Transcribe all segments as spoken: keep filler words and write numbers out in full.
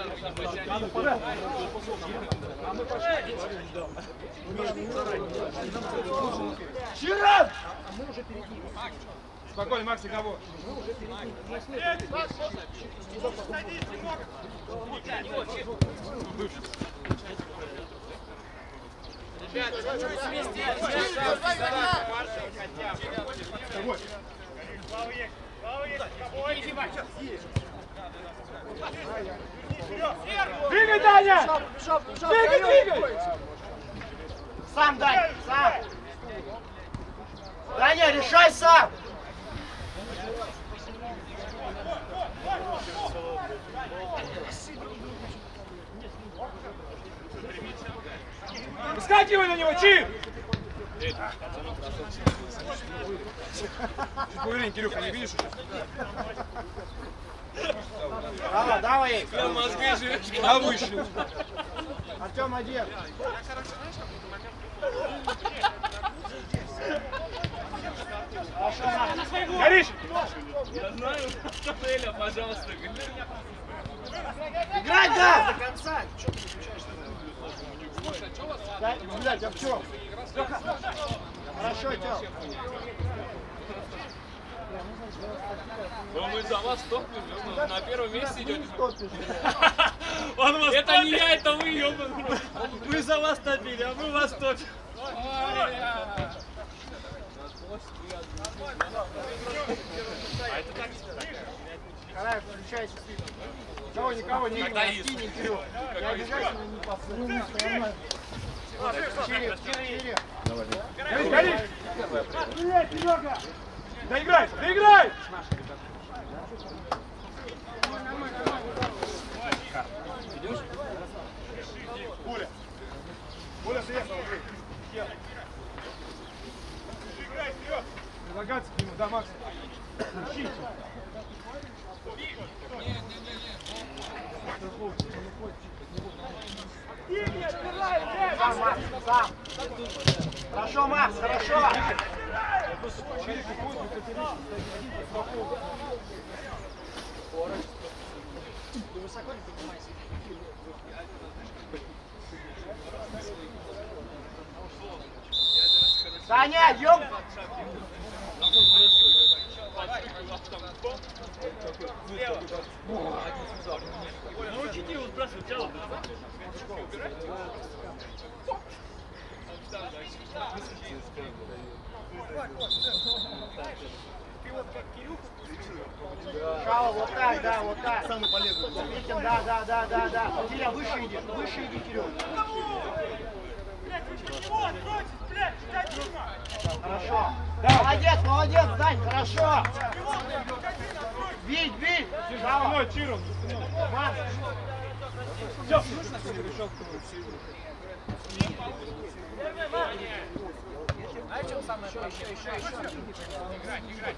Чиран! Спокойно, Макс, кого? Двигай, Даня! Двигай, двигай! Сам, Дань, сам! Даня, решай сам! Выскакивай на него, Чи! Чуть поверни, Кирюха, не видишь уже? Давай, давай! Прям мозги живешь, а вышли. Артем один. Горишь! Я знаю, Эля, пожалуйста. Играть, да! До конца! Чё ты включаешь-то? Блядь, а в чём? Хорошо, Тём. Но мы за вас топим, на первом месте идете. Он вас Это топит. не я, это вы, ёбаный. Мы за вас топили, а мы вас топим. Караев, включайся. Кого, никого не Когда видно, скинь, Кирилл. Не обязательно не посылай. Чири, Чири. Горишь, горишь! Привет, Серега! Доиграй, доиграй! Пуля. Пуля сверху. Предлагаться к нему, да, Макс? Ищи. Сам, Макс, сам. Хорошо, Макс, хорошо. Ты высоко не поднимайся. Саня, ёб! Научите его сбрасывать тело. Шава, вот так, да, вот так. Самый полезный. Витин, да, да, да, да, да. Кирилл, выше иди, выше иди, Кирилл. Хорошо. Молодец, молодец, Дань, хорошо. Бить, бить. Шава. Макс. Знаешь, что самое еще, еще, еще, еще. Играть, играть,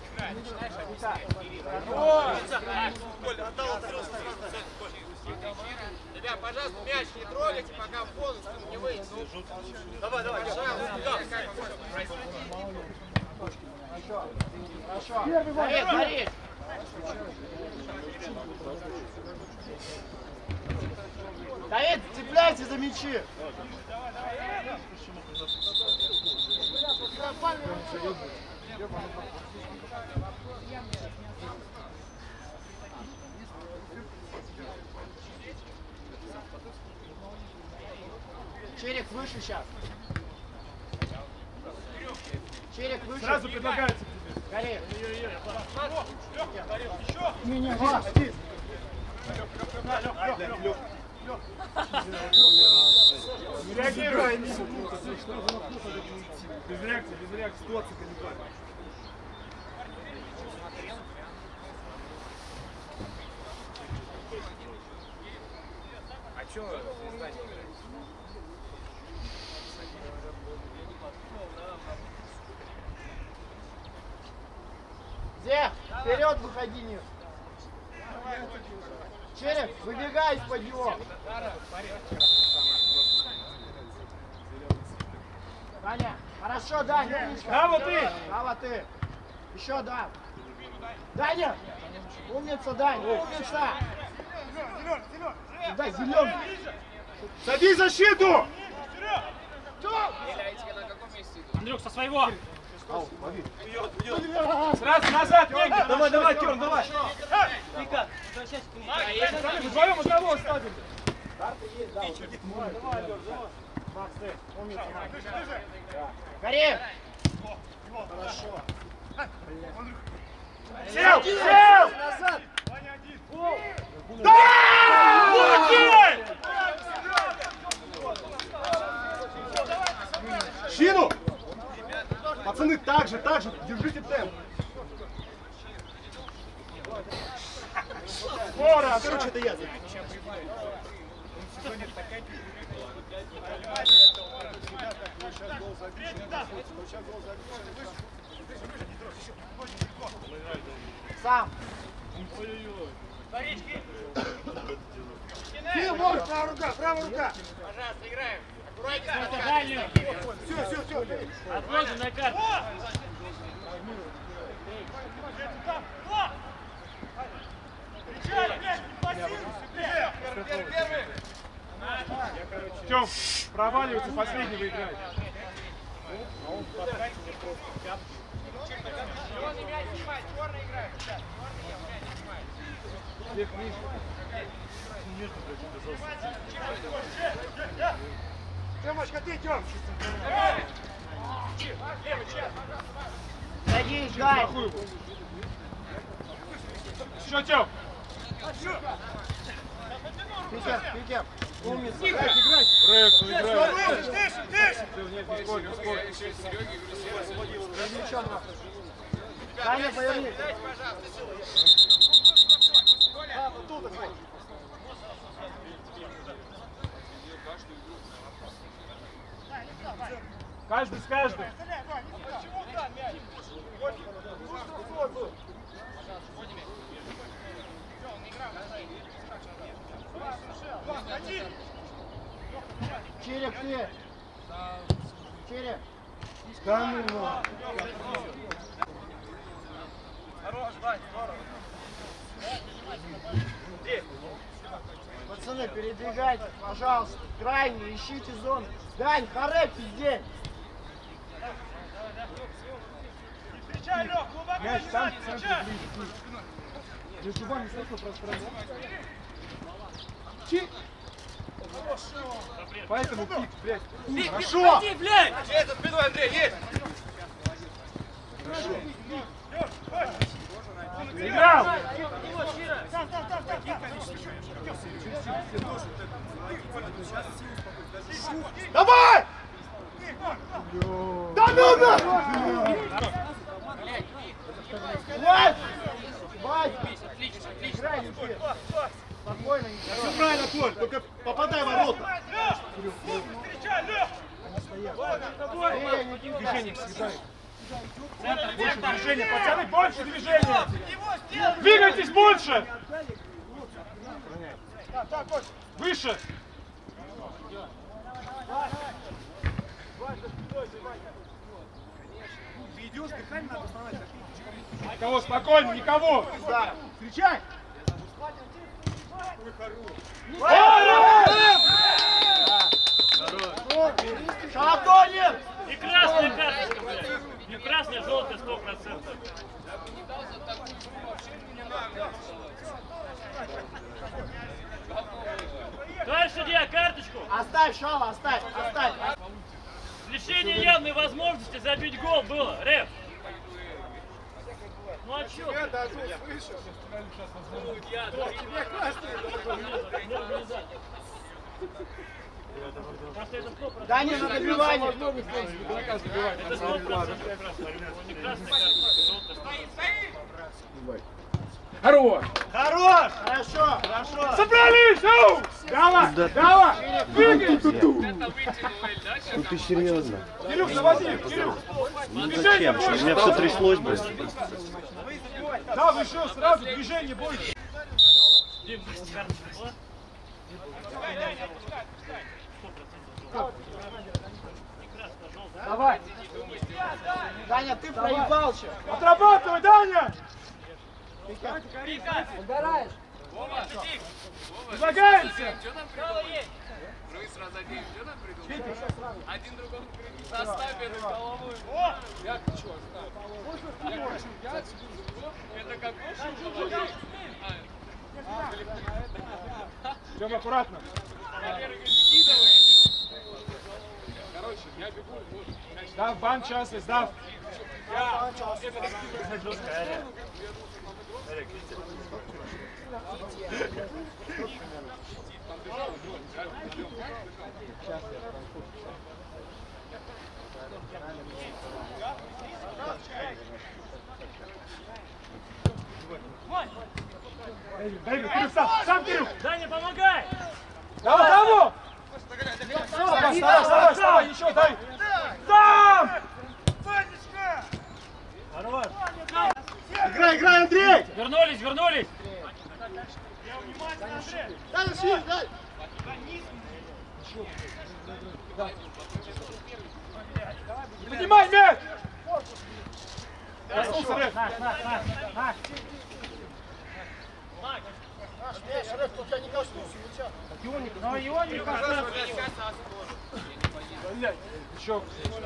играть. Ребят, пожалуйста, мяч не трогайте, пока в бонус не выйдет. Давай, давай, Хорошо, хорошо. Горит, горит. Давид, цепляйте за мячи. Черик выше сейчас. Черик выше. Сразу предлагается тебе. Горит. Не, не, Макс, не реагируй. Без реакции, без реакции. Ситуация колебательная. А чё звезда не играет? Зех, вперед выходи, Нир. Череп, выбегай из-под него. Даня, хорошо, Даня, умничка. Браво ты! Браво ты. Еще, да. Даня, умница, Даня, умница. Да. Дай, зеленый. Садись в защиту! Андрюх, со своего! Сразу назад, Негин! Давай, давай, Тём, давай. Ника, Мы вдвоем одного ставим. Карим! Хорошо. Сел! Сел! Назад! Да! Луки! Щину! Пацаны, так же, так же, держите темп. Скоро! Короче, это я. Сам. Ты, Мор, правая рука, правая рука. Пожалуйста, играем. Аккуратнее. дальнюю! Все, все, все. Отложим на карту! Первый, первый. Тём, проваливается, последний выиграет. Черный мяч снимает, черный играет. Черный мяч снимает. Тёмочка, ты, Тём. Садись, Гай. Еще, Тём! Питер, Питер. Умница. Играй, играй! Рэк, ну играй! Тише, тише. Нет, не спорь, не спорь. Таня, поверни. Дайте, пожалуйста. А, вот тут, Гай. Каждый с каждым. Череп, ты. Череп. Да ну. Хорош, Вань, здорово. Пацаны, передвигайтесь, пожалуйста. Крайне, ищите зону. Дань, харе, пиздец. Мяч там, в центре, ближе, ближе. Между вами столько пространства. Чи! Поэтому пик, блядь. Хорошо. блядь! Есть за спиной, Андрей, есть! Играл! Давай! Да ну на! Вась! Вась! Отлично, отлично! Играй, Никита. Спокойно, Никита. Все правильно, Коль, только попадай в ворота. Эй, Никита. Движение съедай. Больше движения, пацаны, больше движения! Двигайтесь больше! Выше! Ты идешь, дыхание надо остановить. Никого, спокойно, никого! Да. Встречай! Шатонин! И красная карточка, блядь! Не красная, желтая, сто процентов. Товарищ судья, карточку! Оставь, Шала, оставь, оставь. Лишение явной возможности забить гол было. Реф! Ну а чё? Просто это сто процентов. Да не на добивание. Это сто процентов. Не красная карточка, желтая. Стоит, стоит! Хорош! Хорош! Хорошо, хорошо. Собрались! Ау! Давай! Давай! Двигай! Это вытянул Эль, да? Ну ты серьезно? Кирюх, заводи! Кирюх! Ну Движение зачем? Что, у больше! меня все тряслось бы. Да, выше, сразу движение больше! Дим, карточка была? Давай. Даня, ты проебал сейчас. Отрабатывай, Даня! Угораешь. Вова, Предлагаемся! что там придумал? Вы сразу один, что там придумал? Один другому составь эту головой. Як ты чё, оставь? Это как лучше? Идем аккуратно. Короче, я бегу. Дав, бан частный, сдав. Дай, Кирилл, сам, сам, Кирилл! Даня, помогай! Давай, давай! Вставай, вставай, вставай, еще дай! Сам! Хорош! Играй, играй, Андрей! Вернулись, вернулись! Дай, Андрей, дай! Поднимай мяч! Коснулся, Рэф. Наш, наш, наш, наш! Наш мяч, Рэф, тут я не коснулся, ничего. Но его не касается! Блядь, еще.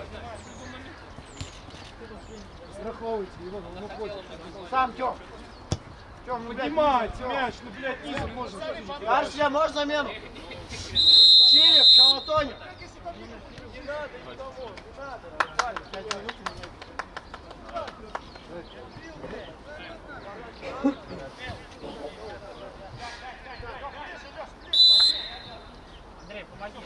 Страховывайте его, он уходит. Сам, Тём. Тём, ну, блядь, Поднимайте мяч, ну, блядь, низом можно. Арсия, можешь замену? Чирик, Шалатонь. Не надо, никому, не надо. Пять минут у меня. Андрей, помоги!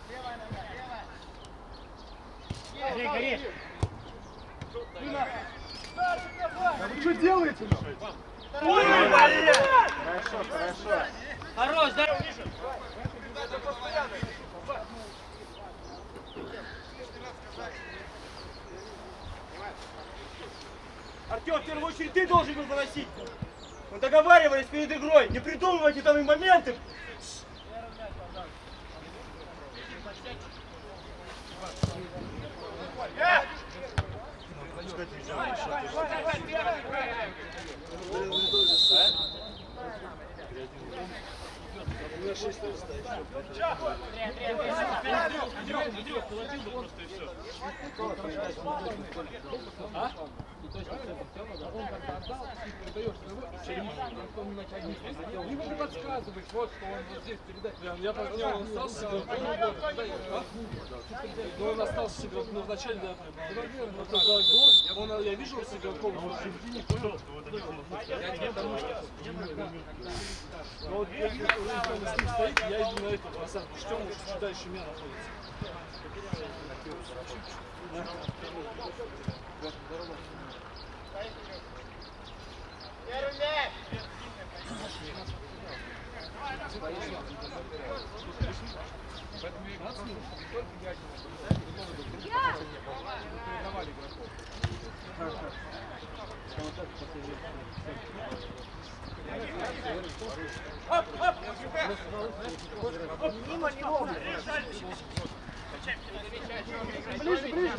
Гори, гори! Да вы что делаете? Хорошо, хорошо. Хорош, да! Артем, в первую очередь ты должен был выносить. Мы договаривались перед игрой, не придумывайте там и моменты. Не могу подсказывать, вот что он вот здесь передать. Я понял, он остался с игроком. Но он остался с игроком, но вначале, да, он, я вижу с игроком, но в середине понял. Я не потому что. Но вот если он с ним стоит, я иду на эту посадку. Что может сюда еще меня находится? Первый мяч. Мимо него. Ближе, ближе.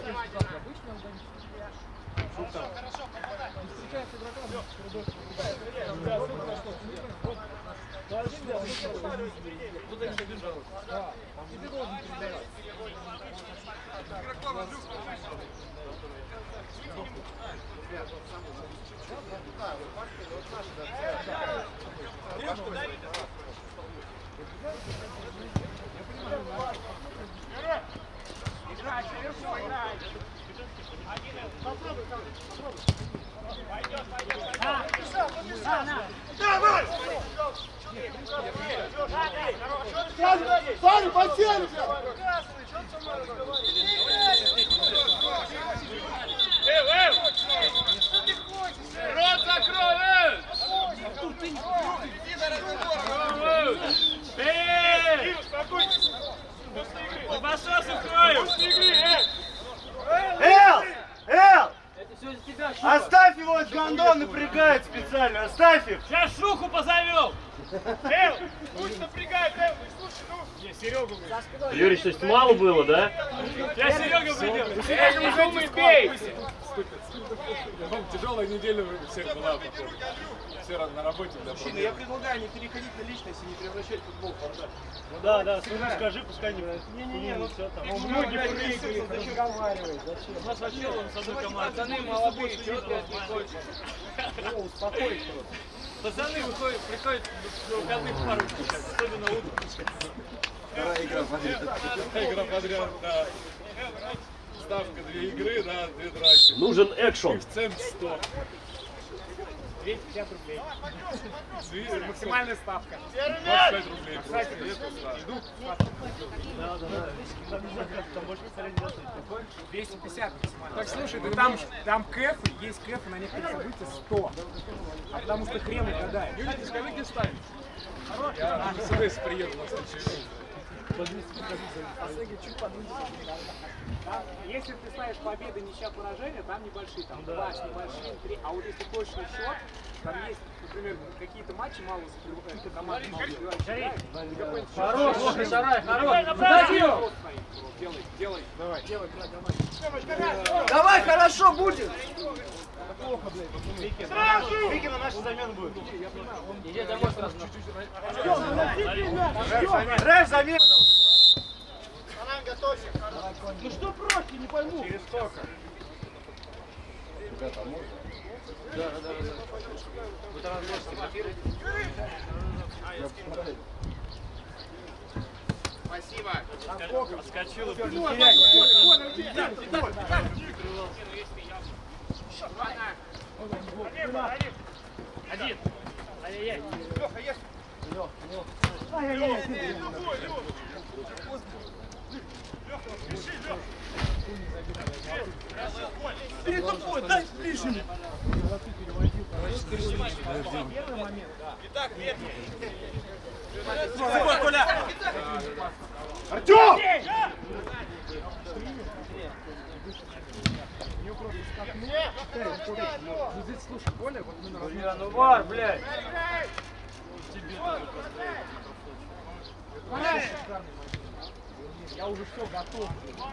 Саня, подсели! Рот закрой! Эй! Басос укрою! Эл! Эл! Оставь его, этот гандон напрягает специально, оставь их! Сейчас Шуху позовем! Эл! Пусть напрягает, Эл! Слушай, ну! Серегу, Юрий, то есть мало было, да? я Серега выйдем! Эй, не думай, бей! Вам тяжелая неделя у всех была, походу. Все на работе для Мужчины, я предлагаю не переходить на личность и не превращать футбол в бардак. Ну да, да, сыну скажи, пускай не... Не-не-не, ну все там. ну, многие прыгают, разговаривают. У нас вообще он с одной командой. Пацаны молодые, что ты приходишь? Ну, успокоить просто. Пацаны выходят, приходят на выходных пару сейчас, особенно утром. Вторая игра подряд. Вторая игра подряд, да. Ставка две игры, да, две драки. Нужен экшон. Коэффициент сто. двести пятьдесят рублей. Максимальная ставка. двадцать пять рублей. Кстати, иду. Да, да, да. Там нельзя как-то, там больше специализации. двести пятьдесят максимально. Так, слушай, ну там, там кэфы, есть кэфы на некоторых событиях сто. А потому что хрен угадает. Юрий, ты скажи, где ставить? Я на Мерседес приеду на случай. Если ты ставишь победы, ничья, поражения, там небольшие, там два с небольшим, три. А вот если точный счет, там есть, например, какие-то матчи мало закрывают, команды мало забивают. Хорош, Лоха, Шарай, хорош. Делай, делай. Давай. Делай, брат, давай. Давай, хорошо будет! Вики на нашу замену будет. Иди домой сразу. Рэш замена. Банан, готовься. Ну что проще, не пойму. Через сколько? Ребята, а можно? Да, да, да. Вы там можете блокировать? Спасибо. Отскочил и один. Ай-яй-яй. Леха, есть? Перед тобой, дай ближе. Итак, нет. Коля! Артем! Ну здесь, слушай, Коля, вот мы на Бля, ну вар, блядь! Я уже все готов.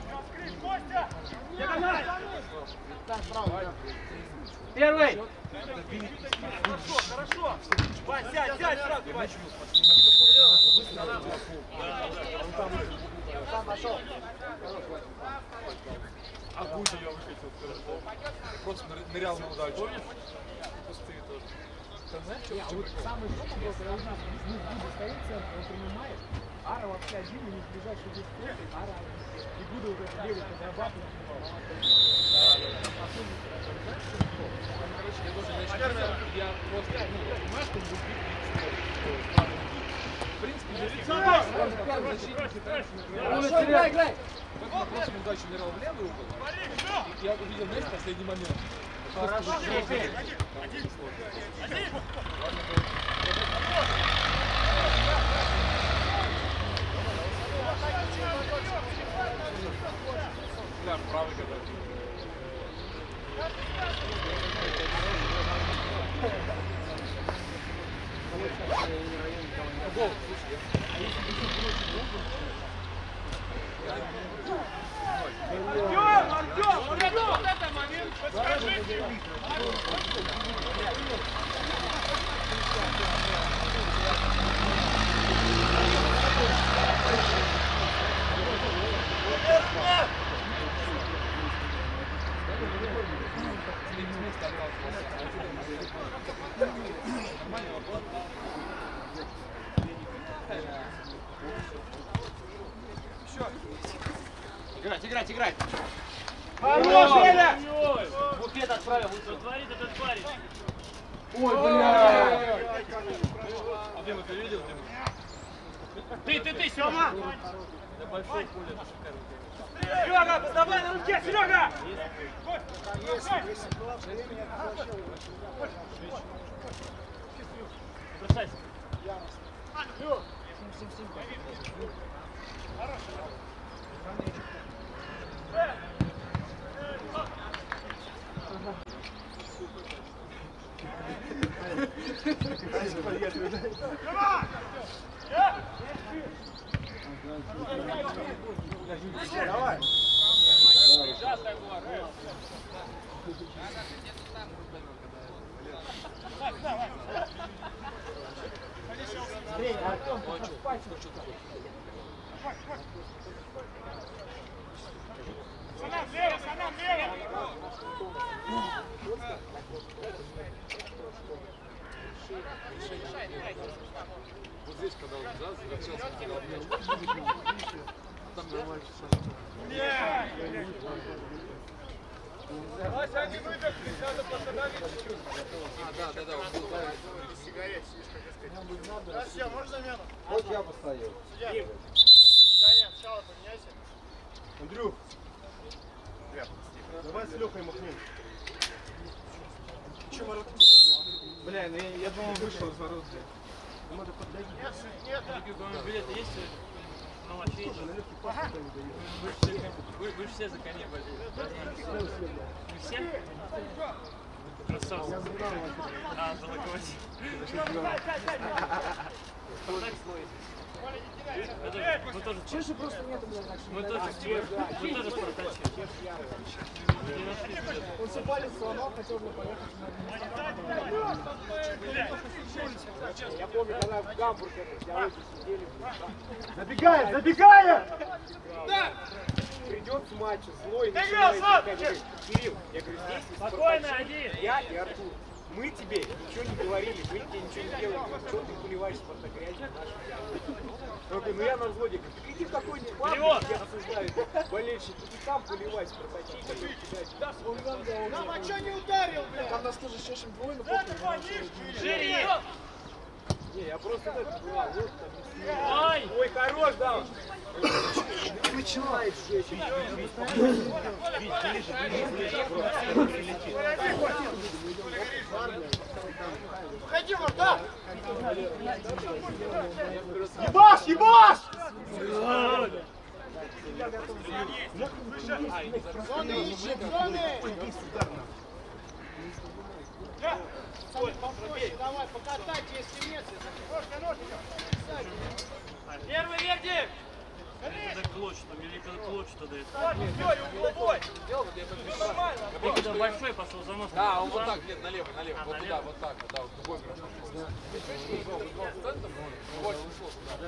Первый! Хорошо. Вань, сядь, сядь сразу, Вань. Сам пошел. А Гузель я выкатил. Просто нырял на удачу. Пустые тоже. Там знаешь, что? А вот самый жопа был, когда у нас вниз Гуда стоит, центр, он принимает. Ара вообще один, у них ближайший здесь против, Ара и Гуда уже левый подрабатывает. Короче, я тоже начал. Я просто, ну, понимаешь, что он будет бить. В принципе, если бы он защитник, Играй, играй! на прошлом удачу нырял в левый угол. Я увидел, знаешь, последний момент. Хорошо, Да, правый когда. Гол, слушай, а если бы еще Артем, Артем, вот это, вот это момент, подскажите. Играть, играть, играть. Хорош, Эля! Буфет отправил, что творит этот парень? Ой, бля! А Дима, ты видел, Дима? Ты, ты, ты, Сёма! Да большой поле, это шикарно. Серега, давай на руке, Серега! Бросайся. Давай. Андрей, Артем, пальцем. Санам, лево, санам, лево! Вот здесь, когда он завертелся, там нормально все. Вася, они выдохли, надо постановить чуть-чуть. А, да, да, да, он был. Сигарет, сидишь, как сказать. Раз, все, можешь замену? Вот я поставил. Судья. Саня, сначала поменяйся. Андрюх, давай с Лехой махнем. Че ворота? Бля, ну я, я думал, вышел из ворот, блядь. Надо поддать. Нет, нет. Билеты есть сегодня? Ну, вообще На легкий пас никто не дает. Вы же все, вы, вы же все за коня болели. Не все? Красавцы. А, за локомотив. Спартак слоит. Мы тоже, Чеши просто нету, блядь, мы тоже, мы тоже спартачи. Он все палец сломал, хотел бы поехать на Я помню, когда в Гамбург это диалоги сидели. Забегает, забегает! Придет с матча, злой, начинает говорить: Кирилл, я говорю, здесь есть Спокойно, один. я и Артур. Мы тебе ничего не говорили, мы тебе ничего не делали. Что ты поливаешь Спартак грязью нашу? Он говорит, ну я на взводе. Говорю, иди в какой-нибудь паб, где осуждают болельщики, и там поливай Спартачей, которые кидают. Да, он нам дал. Нам а что не ударил, блядь? Там нас тоже чешем двое, но Шире. Не, я просто это была, вот Ой! ой, хорош, да! Не начинает жечь. Выходи, ворота! Ебаш, ебаш! Зоны ищем, зоны! Давай, покатайте, если нет. Первый Вердик! Это клочь, там, или когда клочь туда это. Я когда большой пошел за нос. Да, он вот так, нет, налево, налево, вот туда, вот так, вот, да, вот другой прошел. Вот, ушел туда.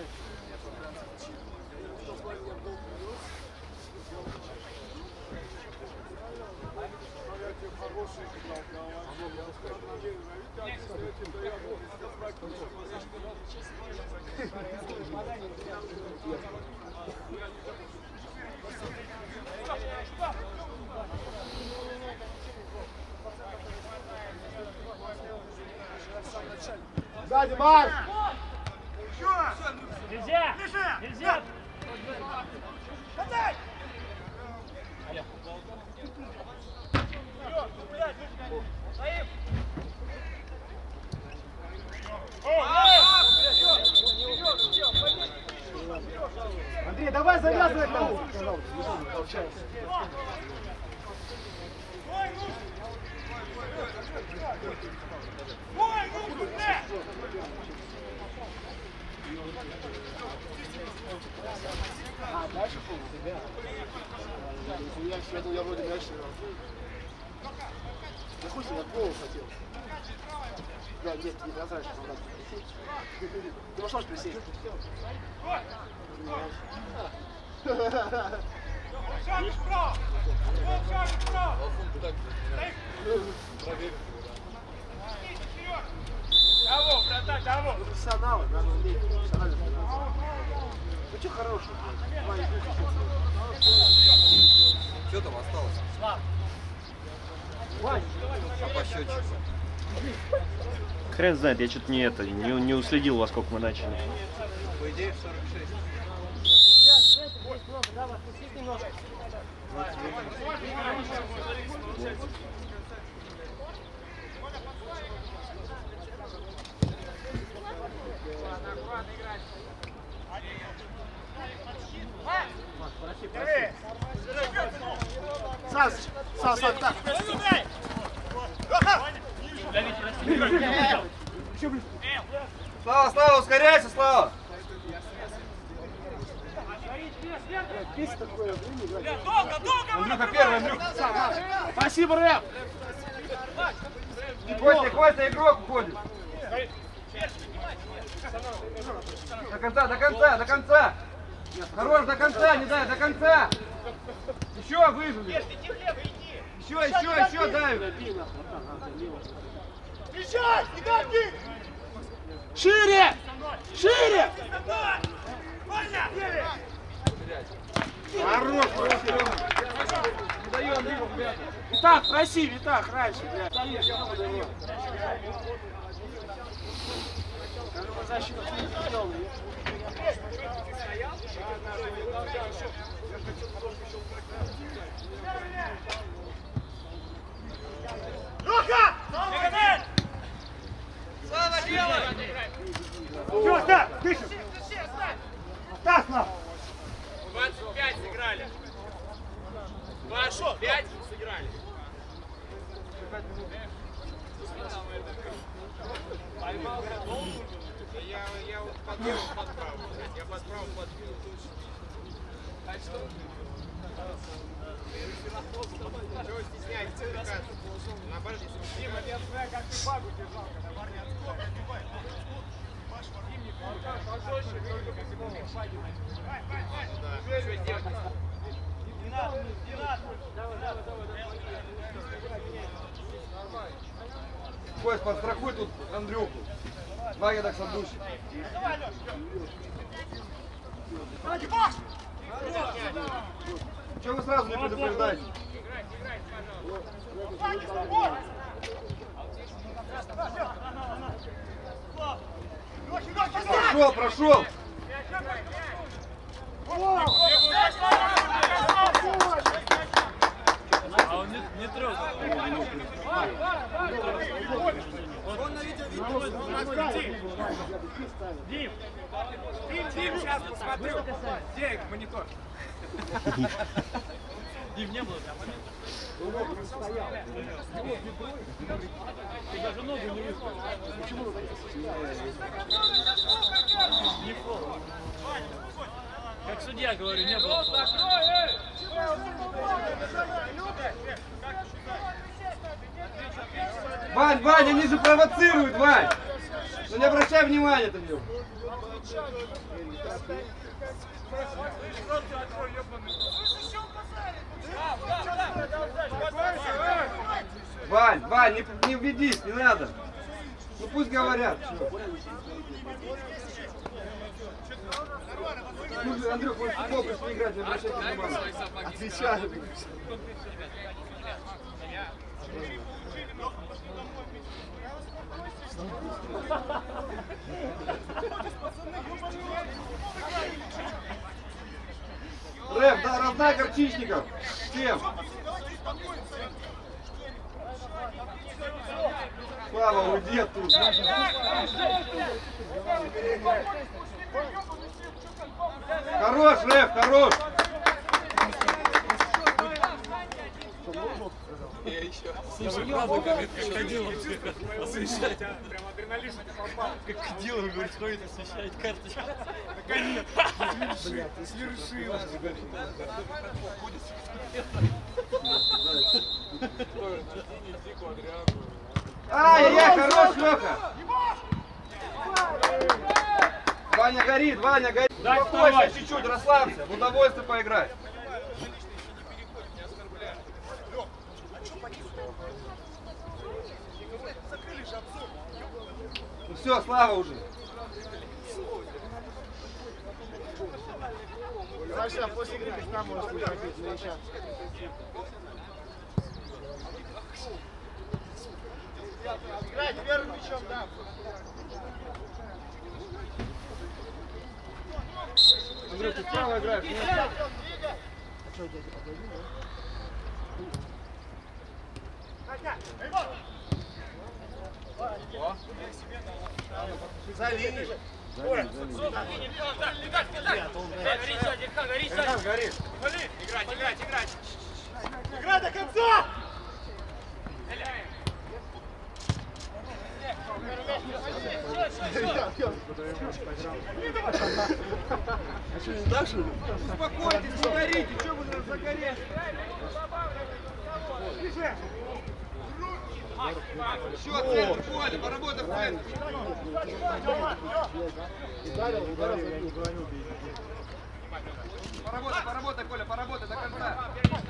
Сзади, Марк! Нельзя! Нельзя! Андрей, давай завязывай кого! А, дальше пол, тебя. Я сегодня я вроде дальше. Я хуй себе голову хотел. Да, нет, не прозрачно. Ты можешь присесть? Того, братан, того! Профессионалы, надо уметь профессионально тренироваться. Ну что хорошего? Что там осталось? А по счетчику? Хрен знает, я что-то не это, не, не уследил, во сколько мы начали. По идее, в сорок шесть. Давай, спустись немножко. Сас, Сас, Сас, так. Слава, Слава, ускоряйся, Слава! Есть такое время играть. Долго, долго! Андрюха первый, Андрюха. Спасибо, Рэп! Костя, Костя, игрок уходит. До конца, до конца, до конца. Хорош, до конца, не дай, до конца. Еще выжили. Еще, еще, еще дай. Встречай! Иди! Шире! Шире! Хорош, хорош. Не даем, ребят. Витак, проси, Витак, раньше, блядь. Защита сделана. Рука! Слава, делай! Все, Стас, дышим! Стас, на! двадцать пять сыграли. двадцать пять сыграли. Я, я вот подбил под правую. Я под правую подбил. Чего стесняетесь? Наоборот, Дима, я знаю, как ты багу держал, когда парни отскок, отбивай. Пожестче, только по зимовому шаге. Да, что делать? Не надо, не надо! Давай, давай, давай, давай. Кость, подстрахуй тут Андрюху. Ваня так садущий. Давай, Лёш! Давай, баш! Чего вы сразу не предупреждаете? Прошел, прошел! А он не, не трогал. Он на видео видео. Дим! Дим, Дим, сейчас посмотрю. Где монитор? Дим, не было там момента? Ты даже ногу не выставил. Почему? Не фол. Как судья говорю, не было фола. Вань, Вань, они же провоцируют, Вань! Ну не обращай внимания на него. Вань, Вань, не, не ведись, не надо. Ну пусть говорят. Ну, Андрюх, вы в футбол пришли играть, не обращайте внимания. Отвечаю. Рэп, да, раздай горчичников. Всем. Слава, уйди оттуда. Хорош, Рэп, хорош. Слушай, правда, как крокодил освещает. Прям адреналин попал. Крокодил, говорит, ходит, освещает карточку. Блядь, ты свершила. Ай-яй-яй, хорош, Лёха. Ваня горит, Ваня горит. Успокойся чуть-чуть, расслабься, в удовольствие поиграть. Ну все, Слава уже. Саша, после игры ты там можешь выходить, навещаться. Играть первым мячом, да. Андрюх, ты справа играешь? А что, дядя, подойди, да? За линией. Горит, горит, Горит. играть, играть, играть. Играй до конца! А что, не так, что ли? Успокойтесь, не горите, что вы там загорели? Еще центр, Коля, поработай в центре. Ударил, ударил, забил, броню бей. Поработай, поработай, Коля, поработай до конца.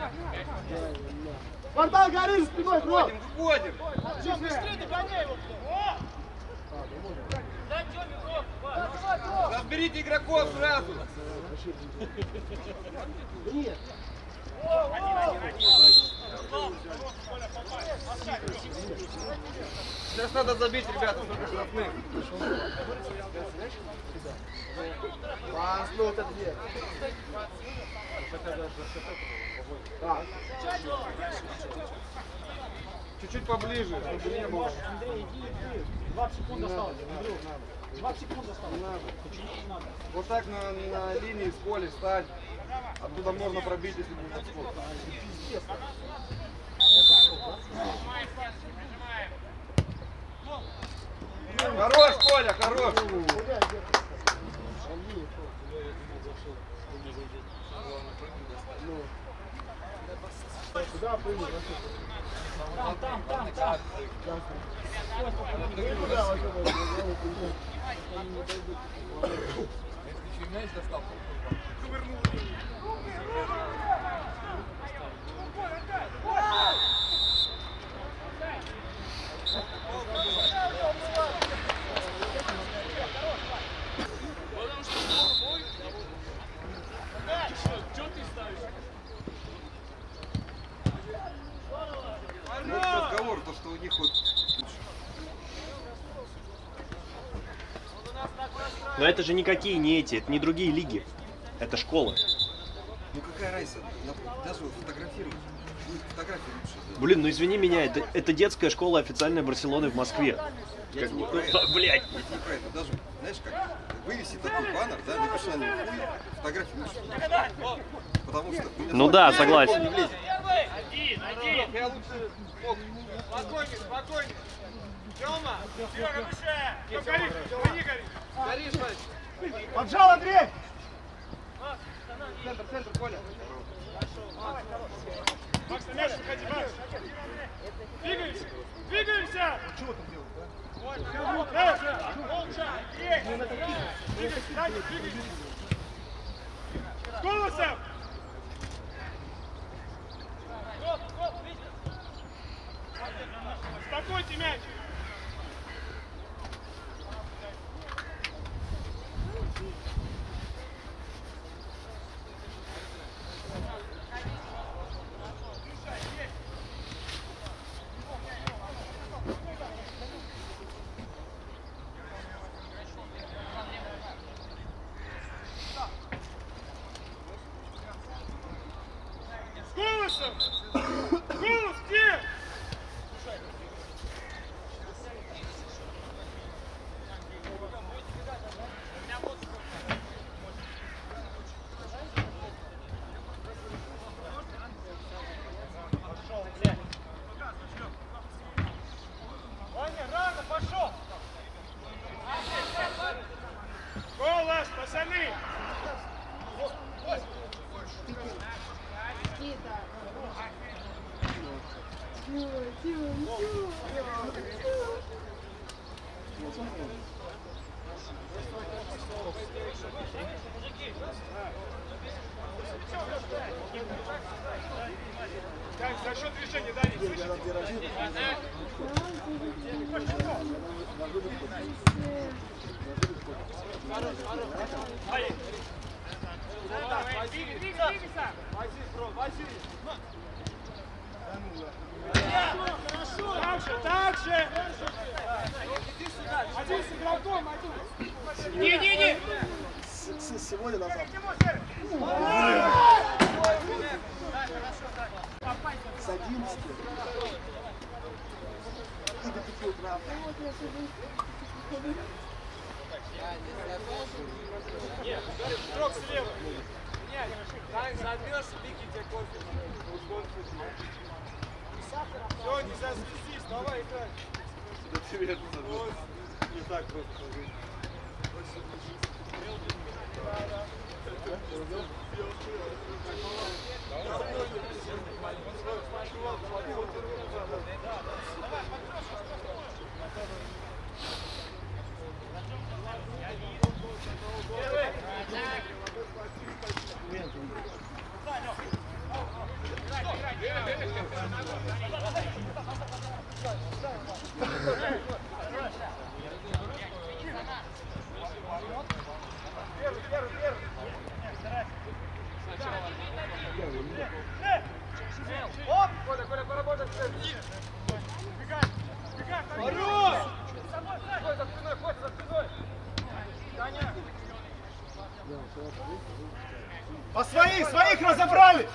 Портал горит, спиной, бро! Выходим, выходим. Артем, быстрее догоняй его. Разберите игроков сразу. Нет. Сейчас надо забить, ребята, только штрафных. Пас, ну это где? Так. Чуть-чуть поближе, чтобы не было. Андрей, иди, иди. двадцать секунд осталось. Андрюх, надо. двадцать секунд осталось. Надо. Почему надо? Вот так на, на линии с поля стань. Оттуда можно пробить, если будет отскок. Пиздец. Хорош, Коля, хорош. Куда прыгнуть? Там, там, там, там. Куда вообще? Вот разговор, то, что у них вот... Но это же никакие не эти, это не другие лиги. Это школа. Ну какая разница? Даже фотографировать. Фотографии лучше. Блин, ну извини меня, это, это детская школа официальной Барселоны в Москве. Я Как- тебе не ну, про это. блядь. Я тебе не про это. Даже, знаешь как, вывеси такой баннер, да, напиши на нем хуй, фотографии лучше. Потому что... Ну да, согласен. Не влезет. Один, один. Я лучше... Оп. Спокойнее, спокойнее. Тёма, Серега, выше. Всё, гори, гони, гори. Гори, значит. Поджал, Андрей! Центр, центр, Коля. Макс, на мяч выходи, Макс. Двигаемся, двигаемся. Чего там делать, да? С голосом! Успокойте мяч! Голосом! Голос где? Ваня, рано пошел! Голос, пацаны! Так, за счет движения, Дани, слышите? Так же, так же! Один с игроком, один! Не, не, не! Сегодня назад. С одиннадцати и до пяти утра. Нет, строк слева. Нет, Дань, забьешь, беги тебе кофе. Все, не засвистись, давай играй. Да тебе это не так просто. Оп! Коля, Коля, поработай. Хорош! Стой за спиной, Коля, за спиной. Таня. По своих, своих разобрали!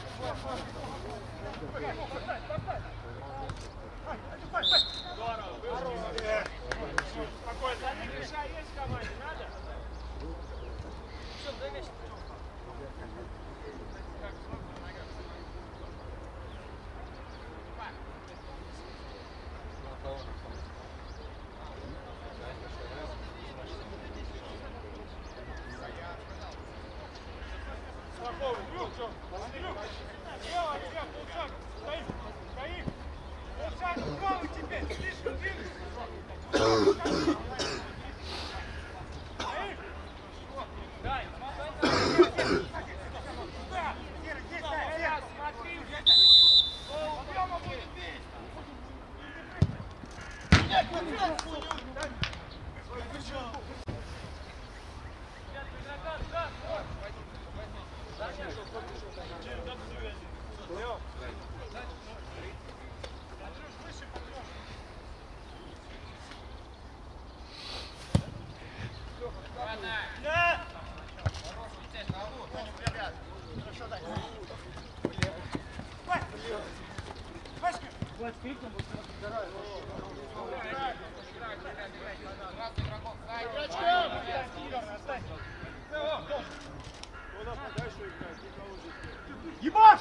Ебаш!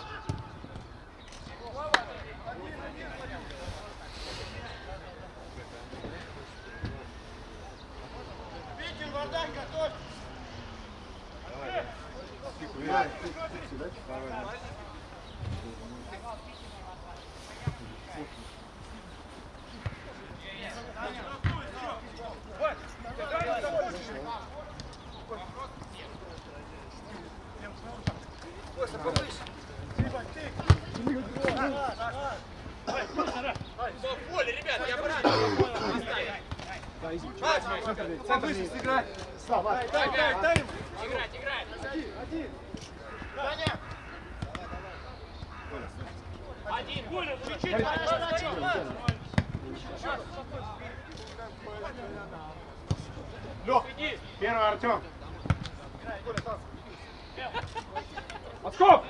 Викин, Вардан, готовь! Поле, ребят, я брат. Повыше сыграть. Дай, дай, дай, дай ему. Играть, играть. Один. Таня! Один. Коля, чуть-чуть. Лех, первый Артем. Отскок!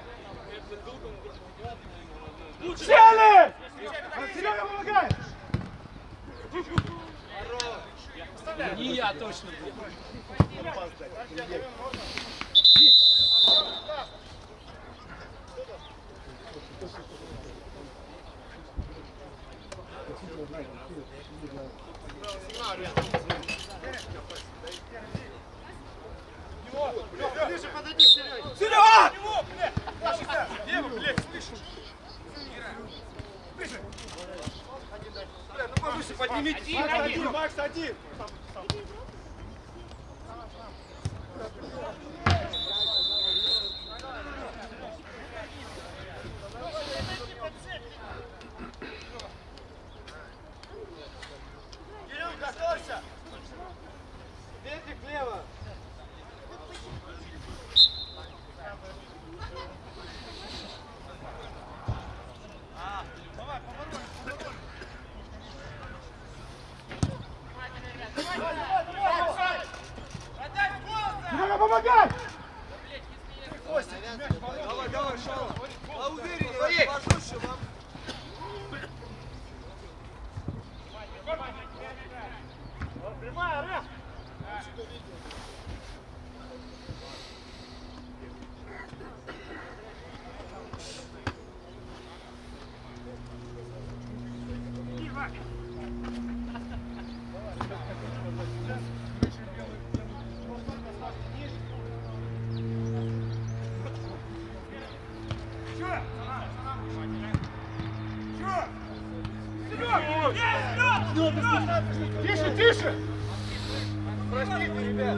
Сели! Серега помогает! Не я точно. Ближе подойди, Серега! Серега! Лево, блядь, слышишь? Ну повыше поднимитесь. Макс один, Макс один! Кирилл, готовься! Ветрик влево! Серега, помогай! Давай, давай, Шаров. А увереннее, Своих! Прямая, раз! Тише, тише! Простите, ребят!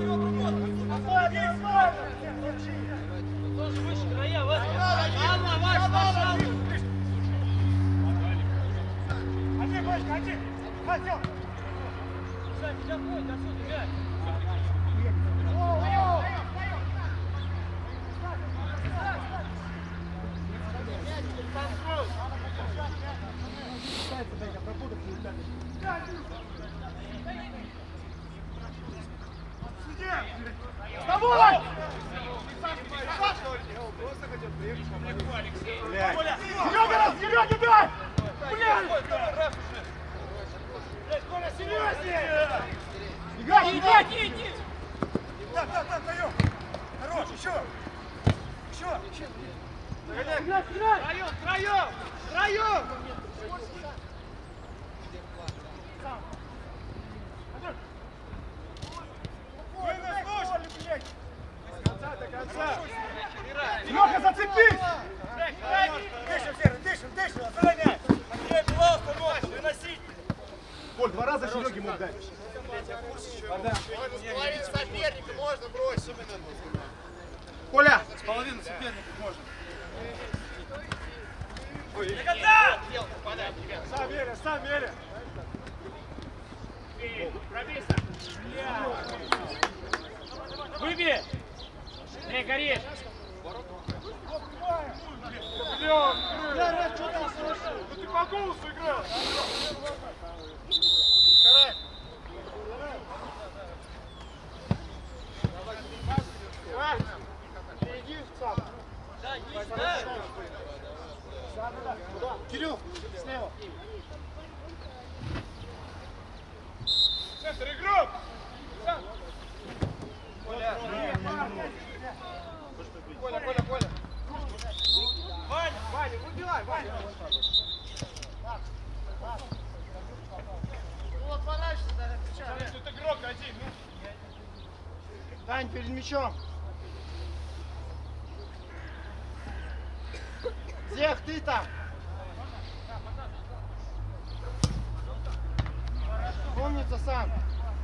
Тоже выше края, вас. Анна, ваш, ваш, Один, Бочка, один! Хотел! Сань, тебя ходит отсюда, мяч. Серега, раз, Серега, дай! Блядь! Коля, серьезнее! Иди, иди, иди! Так, так, так, даем! Хорош, еще! Еще! Еще! Играй, играй! Втроем, втроем! Втроем! Лёха, зацепись! Дышим, Серый, дышим, дышим, охраняй! Андрей, пожалуйста, нос, выносить! Коль, два раза Сереге мог дать. Половину соперника можно бросить. Коля! С половины соперника можно. До конца! Сам Веря, сам Веря! Пробейся! Выбей! Не горишь! Бля, что там совершил? Ну ты по голосу играл! Карай! Иди сам! Да, есть, да! Кирилл, слева! Центр, игрок! Коля! Коля, Коля, Коля! Ваня, Ваня, выбивай, Ваня! Ну, отворачивайся, да, отвечай. Тут игрок один, ну. Дань, перед мячом. Зех, ты там. Помнится сам.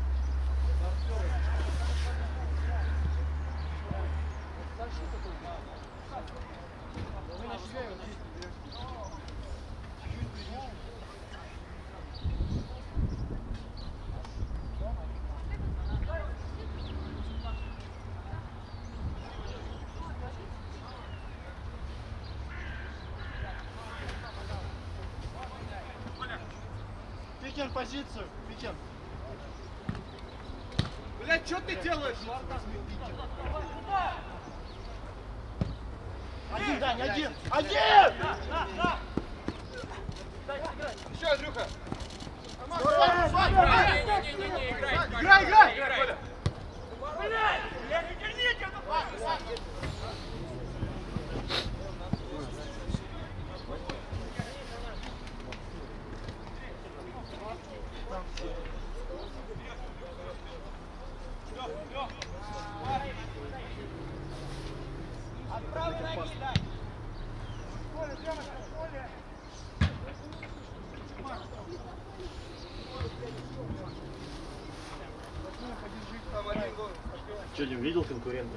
Пикин позицию, Пикин. Блядь, что ты делаешь? Один, Дань, один! Один! Еще, Андрюха! Играй, играй! Блядь! Верните! Отправи ноги, дай! Коля, Демочка, Коля! Что, не увидел конкурента?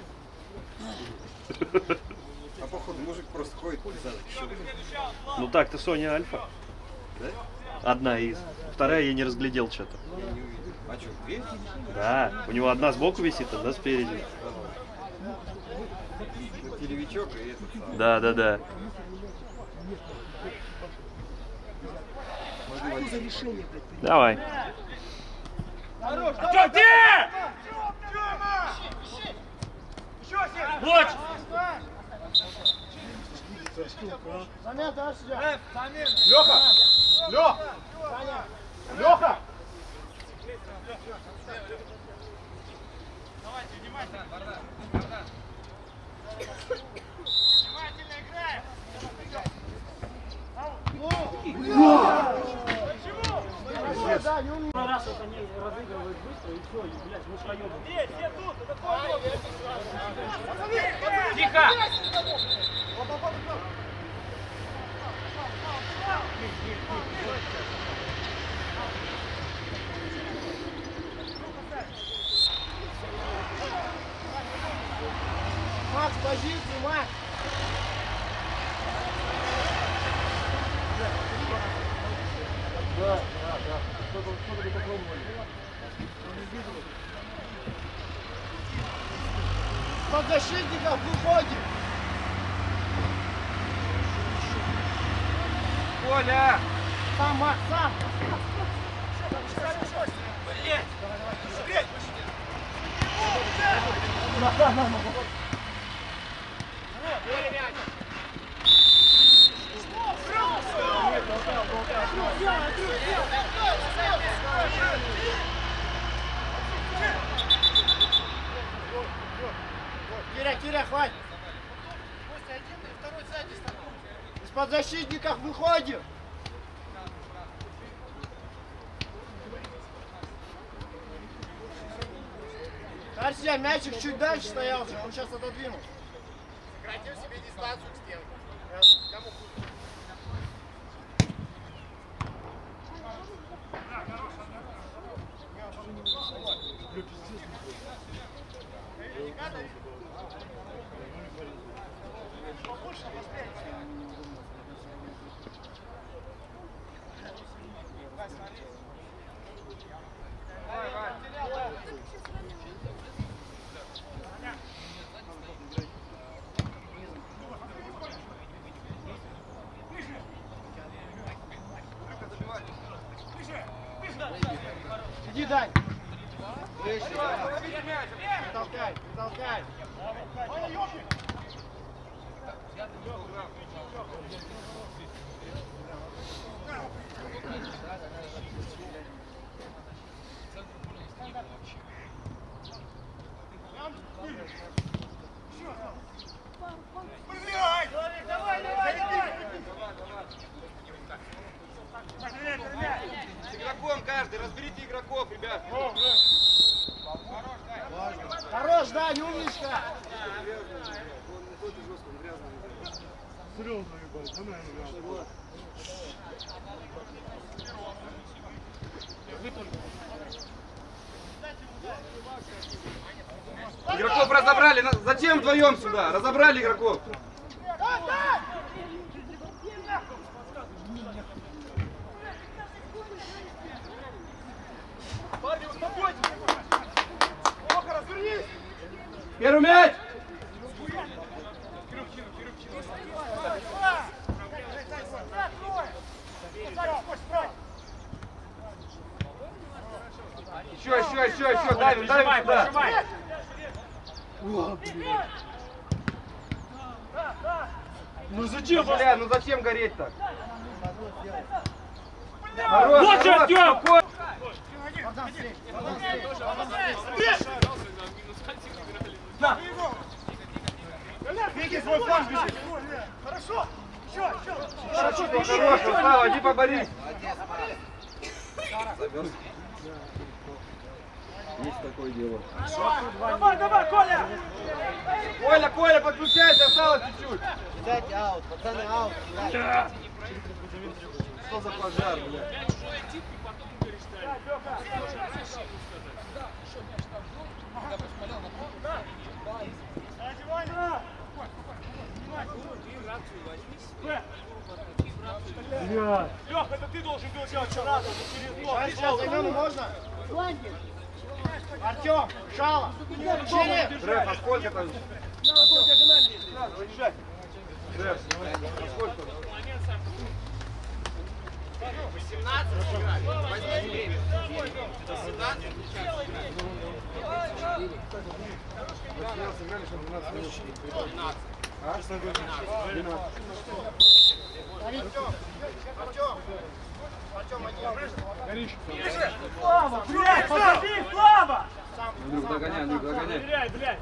А походу мужик просто ходит за Ну так-то Соня Альфа. Да? Одна из. Вторая я не разглядел что-то. Я не увидел. А что, две? Да, у него одна сбоку висит, одна спереди. Ну, телевичок и этот самый. Да, да, да. Давай. Хорош, Что ты? Еще, Серега! Луч! Замер, давай сюда. Леха! Леха! Леха! Давайте, внимательно. Внимательно играем. Да, не умею. Раз вот они разыгрывают быстро и все, и, блядь, мы втроем. Здесь, все тут, это твой. Тихо! Макс, позицию, Макс. Да, да, да. Что-то что-то не попробовали. Под защитников выходим. Коля! Сам, Макс, сам. Блять! Блять! На, на, на, на. Вань! Из-под защитников выходим! Арсия, мячик чуть дальше стоял же, он сейчас отодвинул. Сократил себе дистанцию к стенке. Кому хуже? Иди, Дань! Выше, не толкай, не толкай! Давай, давай, давай! С игроком каждый, разберите игроков, ребят. Хорош, Дань, умничка! Серьезно, ебать, она играла. Игроков разобрали. На- Зачем вдвоем сюда? Разобрали игроков. Парни, успокойтесь! Плохо, развернись! Первый мяч! Еще, еще, еще, еще, давим, давим сюда. Ну зачем? Бля, ну зачем гореть так? Хорош, Вот же, хорош, Артём! спокойно. Беги свой фланг, бежи! Хорошо! Еще, еще! Хорошо, хорош, Слава, иди поборись. Есть такое дело. Давай, давай, Коля! Коля, Коля, подключайся, осталось чуть-чуть. Кидайте аут, пацаны, аут. Что за пожар, бля? Лех, это ты должен был делать, что надо. Сейчас, сейчас займем, можно? Артем, Шала, Череп! Рэп, а сколько там? Рэп, а сколько? восемнадцать играли. Возьмите время. семнадцать. восемнадцать сыграли, что двенадцать минут. двенадцать. А? двенадцать. Артем, Артем, Артем, один. Слава, блядь, подожди, Слава! Андрюх, догоняй, Андрюх, догоняй. Блядь, блядь.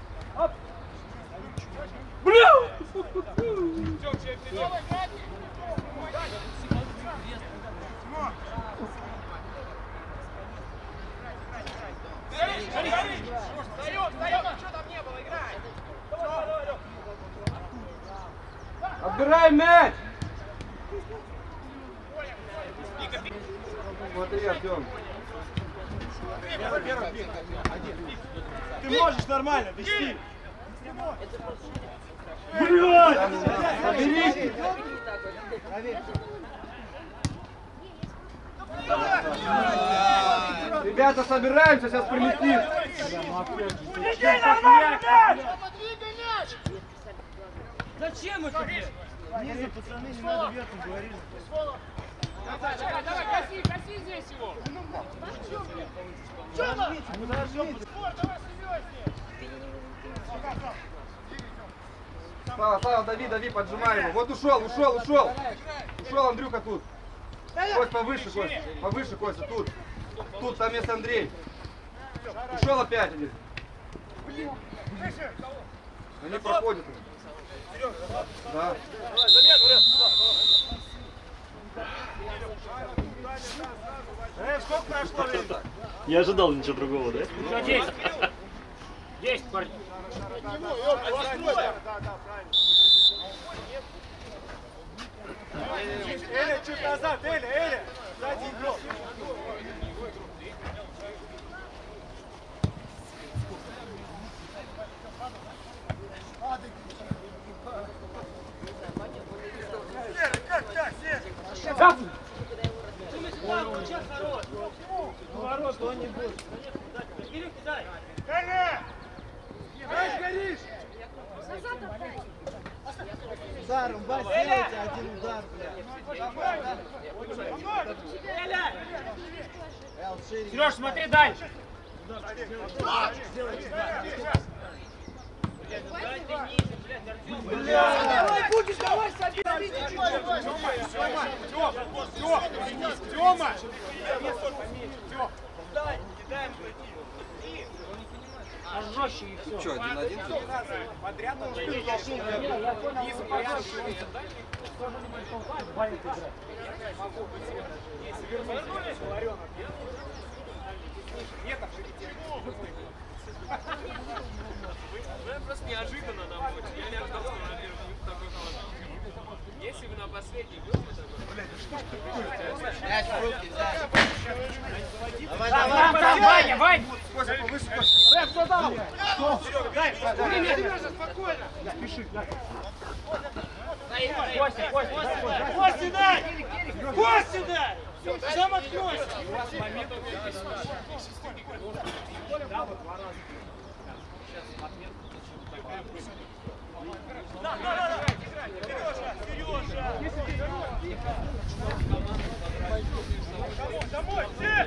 Отбирай мяч! Смотри, Артем. Ты можешь нормально вести. Соберись! Ребята, собираемся, сейчас прилетит. Иди нормально, блядь! Зачем это, блядь? Низу, пацаны, не надо вверху, говорили. Давай, давай, давай, коси, коси здесь его. Что там? Мы подождем. Слава, Слава, дави, дави, поджимай его. Вот ушел, ушел, ушел. Ушел Андрюха тут. Кость, повыше, Кость. Повыше, Костя, тут. Тут, там есть Андрей. Ушел опять один. Они проходят. Да. Э, сколько прошло времени? Не ожидал ничего другого, да? Еще десять. Десять, парни. Эля, чуть назад, Эля, Эля! Сзади игрок! Серый, как так, Серый? Как? Ворот, он не будет. Коля! Дай, горишь! Удар, Бась, сделайте один удар, блядь. Эл, шире. Сереж, смотри дальше. Давай, будешь, давай, садись! Тёма! Тёма! Тёма! Жестче и все. Что, один-один? Подряд он же не должен. Я понял, что пожалуйста. Валит играть. Если вернусь, Ларёнок. Нет, там же Вы просто неожиданно нам будет. Я не ожидал, что на первом минуте такой холодный. Если бы на последний был бы такой... Мяч в руки взять. Давай, Там, давай, там, там, Ваня, Вань! Кося, повыше, Кося! Рэп, кто дал? Дай, дай, Сережа, спокойно! Спеши, дай. Костя, Костя, дай, Костя. Костя, дай! Костя, дай! Сам откройся! Да, да, да! Сережа, Сережа! Домой, все!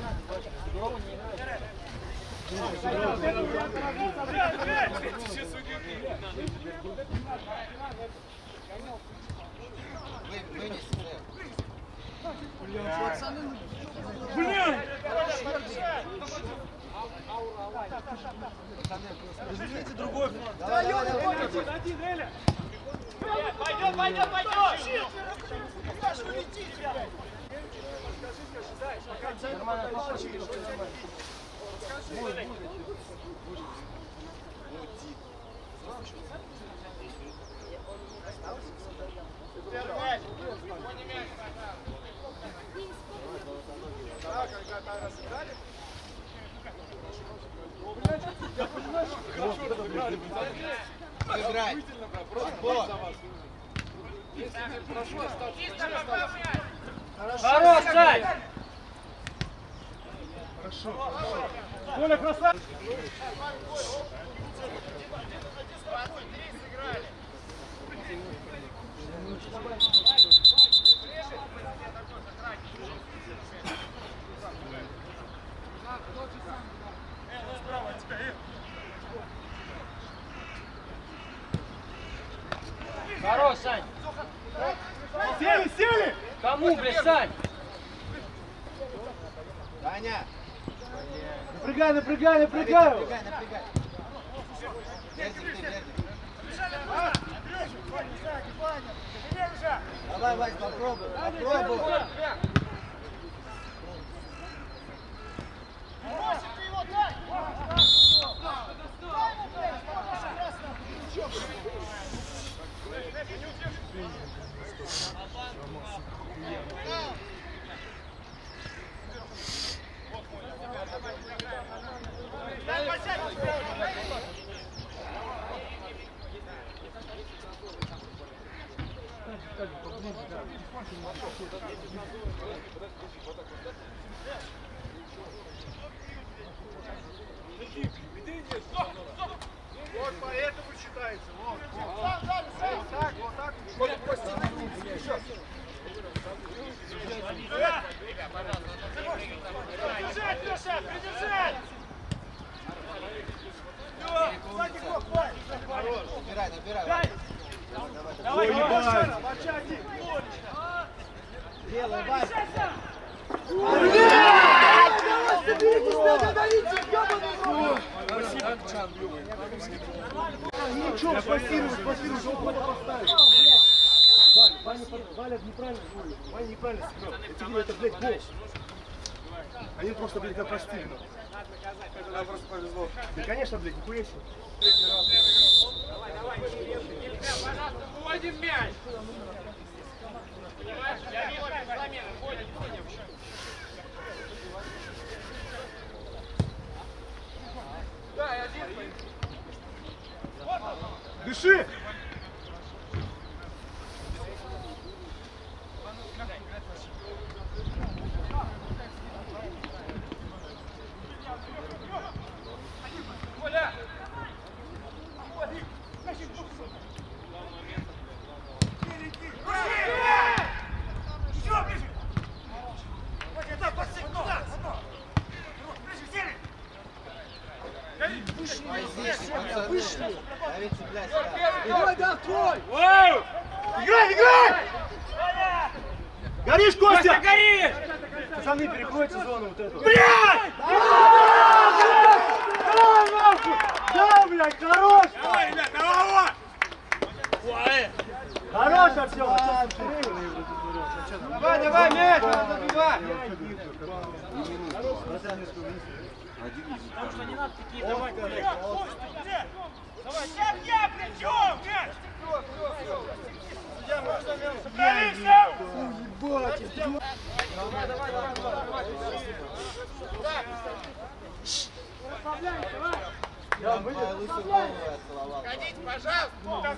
Блин! Разверните другой. давай, давай, давай. Один, Эля! Пойдем, пойдем, пойдем! Играй. Хорош, Сань! Коля, красавчик! Хорош, Сань! Сели, сели! Кому, блядь, Сань? Таня. Напрягай, напрягай, напрягай! Напрягай, напрягай. Держи, ты, держи. Давай, Вась, попробуй. Попробуй. Вот поэтому считается. Вот, вот. Вот так, вот так. Коля, Костя, еще. Придержать, Леша, придержать! Сзади клок, Вань! Набирай, набирай. Вась. Давай, давай, Вача, один. Делай, Вась. Блядь! Давай, соберитесь, надо давить, ёбаный рот! Ничего, спасибо, спасибо, что он поставил. Ваня, Валя неправильно, Ваня неправильно сыграл. Я тебе говорю, это, блядь, гол. Они просто, блядь, тебя простили. Нам просто повезло. Да, конечно, блядь, нихуя себе. Давай, давай, нельзя, пожалуйста, выводим мяч. Понимаешь, я вижу, как замена, ходит, ходит. Да, и один. Дыши! Играй, да, твой! Играй, играй! Горишь, Костя! Горишь! Пацаны, переходите зону вот эту. Блядь! Да, блядь, хорош! Давай, ребят, давай! Хорош, Артем! Давай, давай, мяч, надо забивать! Потому что не надо такие давать. Давай, я, я, плечом, мяч! Давай, давай, давай, давай. Ходите, пожалуйста.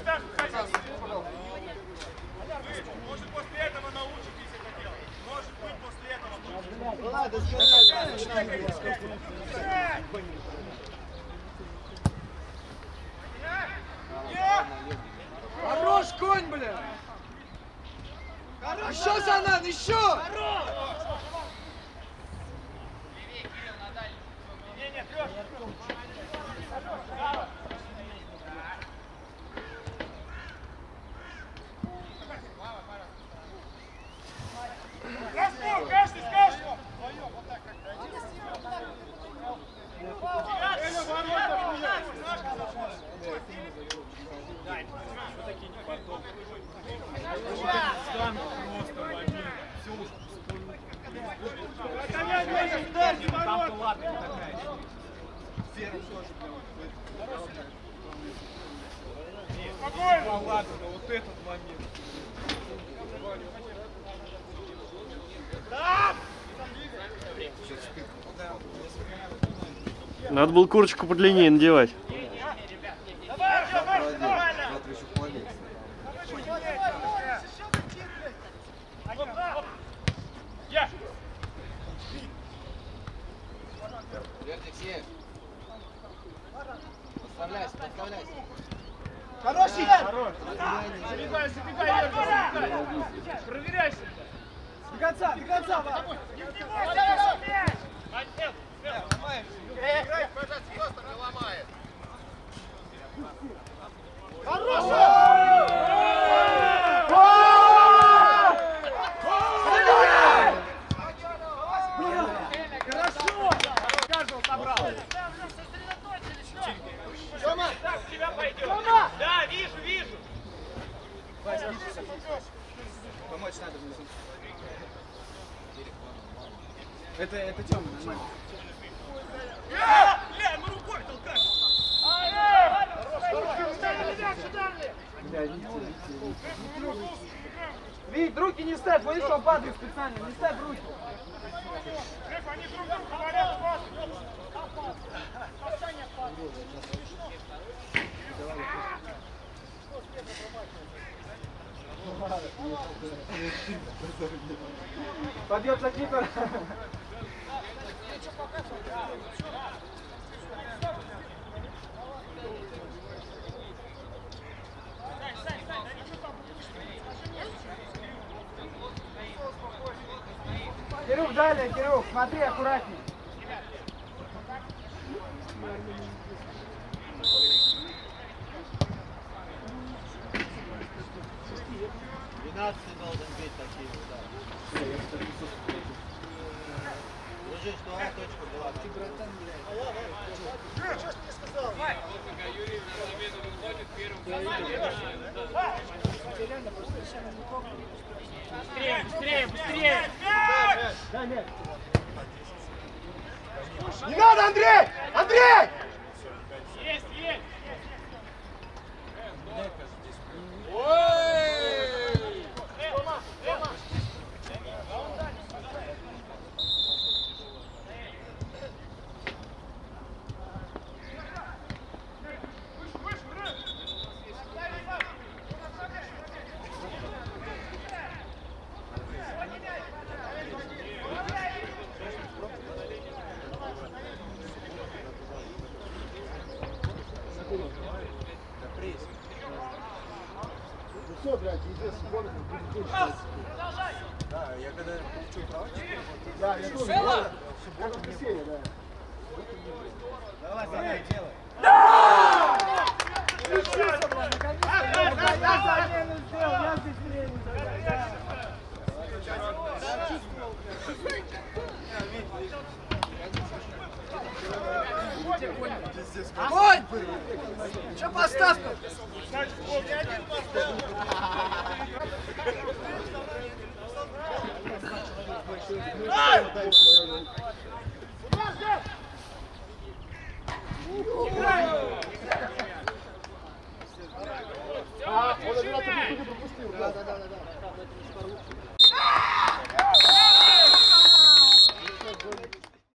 Может, после этого научитесь это делать. Может быть, после этого. Ладно, сказали. Хорош, конь, бля! Еще, Санан, еще! Каждый, каждый, каждый! Там-то ладно, не такая. Спокойно! Ладно, но вот этот момент. Надо было курочку подлиннее надевать. Давай, давай, нормально! Я! Подставляйся, подставляйся. Хороший! Хорош! Забегай, забегай, забегай! Проверяйся! До конца, до конца! Играй, пожалуйста, просто не ломает. Хорошо! Каждого собрал! Тёма, так, тебя пойдет. Да, вижу, вижу. Помочь надо внизу. Это, это Тёма, нормально. Ля, мы рукой толкаем! Вить, руки не ставь, видишь, он падает специально, не ставь руки. Шеф, они друг другу говорят, вас! Побьет за кипер. Кирюх, далее, Кирюх, смотри аккуратней. двенадцатый должен быть такие удары. Жень, что она точка была. Ты, братан, блядь. Юрий, что ж ты не сказал? Вот пока Юрий на замену выходит, первым Быстрее, быстрее, быстрее! Да, нет. Не надо, Андрей! Андрей! Есть, есть! Ну все, блядь, иди с городом, будет больше. Да, я когда получил право, да, я тоже. Суббота, воскресенье, да. Давай, давай, делай. Да! Я замену сделал, я здесь время. Огонь! Че поставка?